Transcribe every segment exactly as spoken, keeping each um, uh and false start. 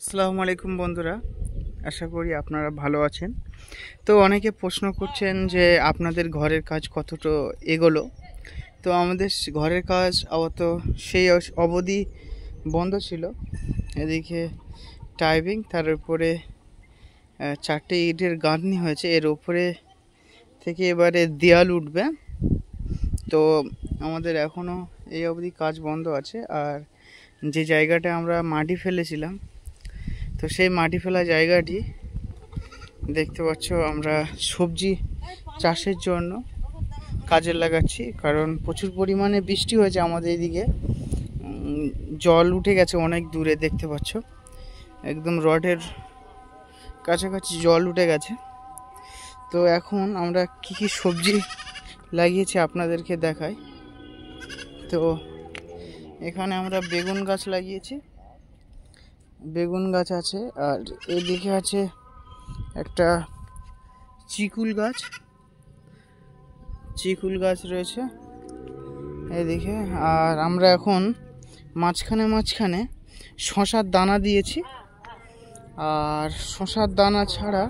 আসসালামু আলাইকুম বন্ধুরা, আশা করি আপনারা ভালো আছেন। তো অনেকে প্রশ্ন করছেন যে আপনাদের ঘরের কাজ কতটা এগোলো। তো আমাদের ঘরের কাজ আপাতত সেই অবধি বন্ধ ছিল। এদিকে টাইপিং, তার উপরে চারটে ইটের গাঁথনি হয়েছে, এর উপরে থেকে এবারে দেয়াল উঠবে। তো আমাদের এখনও এই অবধি কাজ বন্ধ আছে। আর যে জায়গাটা আমরা মাটি ফেলেছিলাম, তো সেই মাটি ফেলা জায়গাটি দেখতে পাচ্ছ আমরা সবজি চাষের জন্য কাজে লাগাচ্ছি, কারণ প্রচুর পরিমাণে বৃষ্টি হয়েছে আমাদের এদিকে। জল উঠে গেছে অনেক দূরে, দেখতে পাচ্ছ একদম রডের কাছাকাছি জল উঠে গেছে। তো এখন আমরা কি কি সবজি লাগিয়েছি আপনাদেরকে দেখাই। তো এখানে আমরা বেগুন গাছ লাগিয়েছি, বেগুন গাছ আছে, আর এদিকে আছে একটা চিকুল গাছ, চিকুল গাছ রয়েছে এদিকে। আর আমরা এখন মাঝখানে মাঝখানে শশার দানা দিয়েছি, আর শশার দানা ছাড়া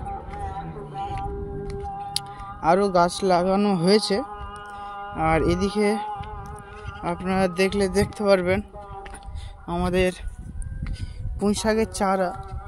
আরও গাছ লাগানো হয়েছে। আর এদিকে আপনারা দেখলে দেখতে পারবেন আমাদের পুঁই শাকের চারা,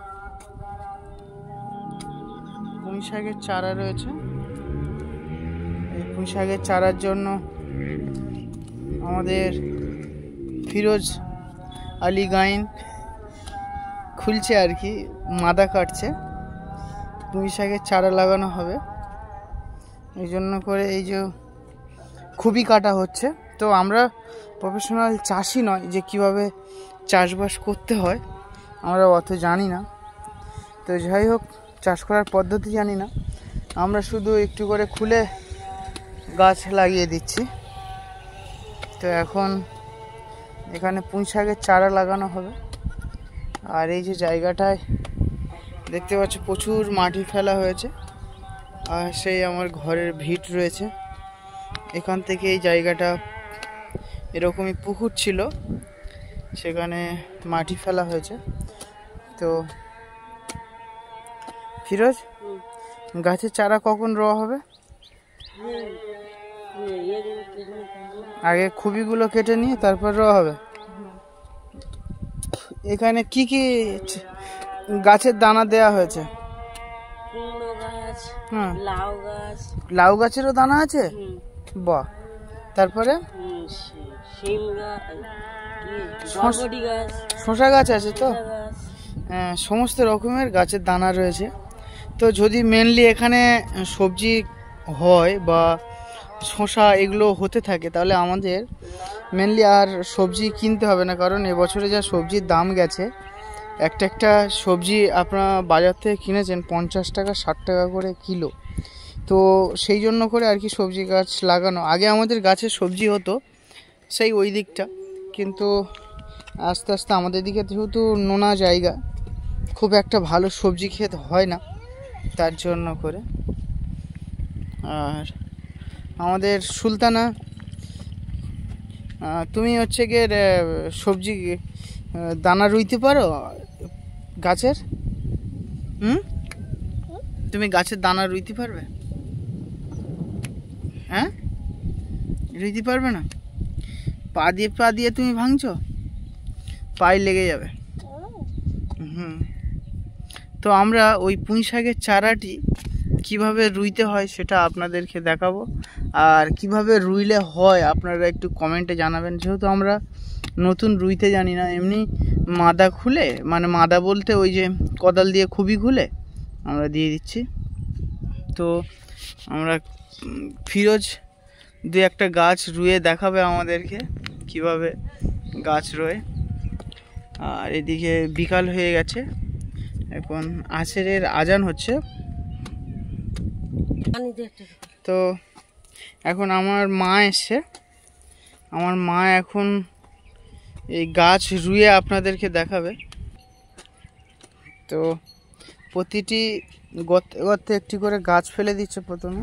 পুঁই শাকের চারা রয়েছে। এই পুঁই শাকের চারার জন্য আমাদের ফিরোজ আলী গাইন খুলছে আর কি, মাদা কাটছে, পুঁই শাকের চারা লাগানো হবে। এই জন্য করে এই যে খুবই কাটা হচ্ছে। তো আমরা প্রফেশনাল চাষি নয় যে কিভাবে চাষবাস করতে হয়, আমরা অত জানি না। তো যাই হোক, চাষ করার পদ্ধতি জানি না, আমরা শুধু একটু করে খুলে গাছ লাগিয়ে দিচ্ছি। তো এখন এখানে পুঁই শাকের চারা লাগানো হবে। আর এই যে জায়গাটায় দেখতে পাচ্ছ প্রচুর মাটি ফেলা হয়েছে, আর সেই আমার ঘরের ভিট রয়েছে। এখান থেকে এই জায়গাটা এরকমই পুকুর ছিল, সেখানে মাটি ফেলা হয়েছে। তো ফিরোজ, গাছের চারা কখন রোয়া হবে? আগে খুবিগুলো কেটে নিয়ে তারপর রোয়া হবে। এখানে কি কি গাছের দানা দেয়া হয়েছে? হ্যাঁ, লাউ গাছ, লাউ গাছেরও দানা আছে। বাহ। তারপরে শিম গাছ, গাছ, শসা গাছ আছে। তো হ্যাঁ, সমস্ত রকমের গাছের দানা রয়েছে। তো যদি মেনলি এখানে সবজি হয় বা শসা এগুলো হতে থাকে, তাহলে আমাদের মেনলি আর সবজি কিনতে হবে না, কারণ এবছরে যা সবজির দাম গেছে, একটা একটা সবজি আপনারা বাজার থেকে কিনেছেন পঞ্চাশ টাকা ষাট টাকা করে কিলো। তো সেই জন্য করে আর কি সবজি গাছ লাগানো। আগে আমাদের গাছে সবজি হতো সেই ওই দিকটা, কিন্তু আস্তে আস্তে আমাদের দিকে যেহেতু নোনা জায়গা, খুব একটা ভালো সবজি ক্ষেত হয় না, তার জন্য করে। আর আমাদের সুলতানা, তুমি হচ্ছে গিয়ে সবজি দানা রুইতে পারো গাছের? হুম, তুমি গাছের দানা রুইতে পারবে? হ্যাঁ, রুইতে পারবে না? পা দিয়ে পা দিয়ে তুমি ভাঙছো, পায়ে লেগে যাবে। হুম। তো আমরা ওই পুঁই শাকের চারাটি কিভাবে রুইতে হয় সেটা আপনাদেরকে দেখাবো। আর কিভাবে রুইলে হয় আপনারা একটু কমেন্টে জানাবেন, যেহেতু আমরা নতুন রুইতে জানি না। এমনি মাদা খুলে, মানে মাদা বলতে ওই যে কোদাল দিয়ে খুবই খুলে আমরা দিয়ে দিচ্ছি। তো আমরা ফিরোজ দু একটা গাছ রুয়ে দেখাবে আমাদেরকে কিভাবে গাছ রোয়। আর এদিকে বিকাল হয়ে গেছে, এখন আসরের আজান হচ্ছে। তো এখন আমার মা এসছে, আমার মা এখন এই গাছ রুয়ে আপনাদেরকে দেখাবে। তো প্রতিটি গর্তে গর্তে একটি করে গাছ ফেলে দিচ্ছে প্রথমে।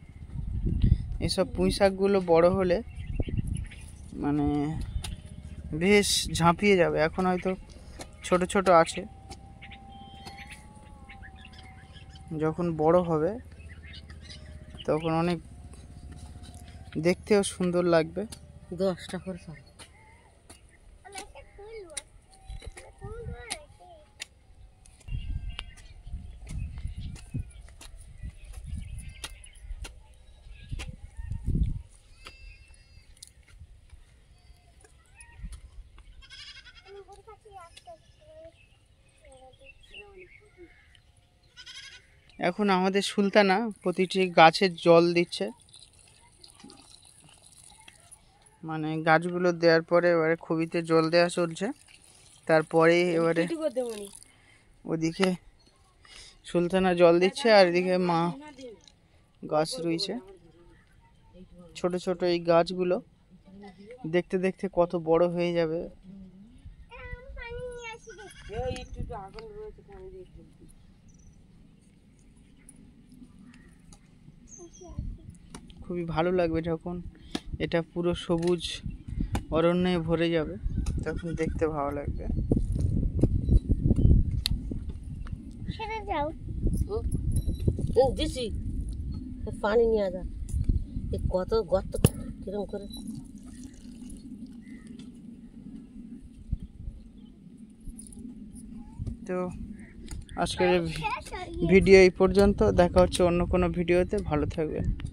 এসব পুঁই শাকগুলো বড় হলে মানে বেশ ঝাঁপিয়ে যাবে। এখন হয়তো ছোট ছোট আছে, যখন বড় হবে তখন অনেক দেখতেও সুন্দর লাগবে। দশটা করে সব এখন আমাদের সুলতানা প্রতিটি গাছে জল দিচ্ছে, মানে গাছগুলো দেওয়ার পরে এবারে খুবিতে জল দেওয়া চলছে। তারপরে এবারে ওদিকে সুলতানা জল দিচ্ছে আর এদিকে মা গাছ রয়েছে। ছোট ছোট এই গাছগুলো দেখতে দেখতে কত বড় হয়ে যাবে। খুবই ভালো লাগবে যখন এটা পুরো সবুজ অরণ্যে ভরে যাবে, তখন দেখতে ভালো লাগবে। দিছি পানি নিয়ে যা, কত গর্ত কিরম করে। তো আজকের ভিডিও এই পর্যন্ত, দেখা হচ্ছে অন্য কোনো ভিডিওতে। ভালো থাকবেন।